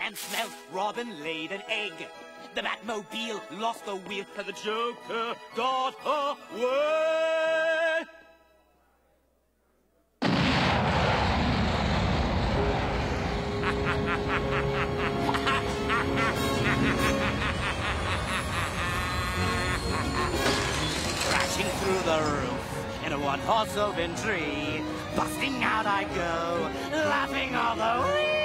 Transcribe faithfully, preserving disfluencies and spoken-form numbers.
and smelt Robin laid an egg. The Batmobile lost the wheel and the Joker got away. Crashing through the roof in a one-horse open tree, busting out I go, laughing all the way.